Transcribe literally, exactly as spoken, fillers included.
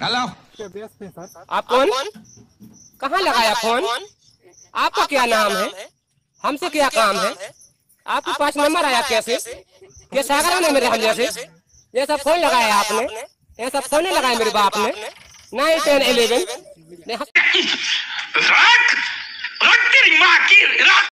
Hello, आप कौन? कहाँ लगाया फोन? आपका क्या नाम है? हमसे क्या काम है? आपके पास नंबर आया कैसे? ये सागर ने मेरे हम जैसे ये सब फोन लगाया आपने? ये सब फोन लगाए मेरे बाप ने? Nine ten eleven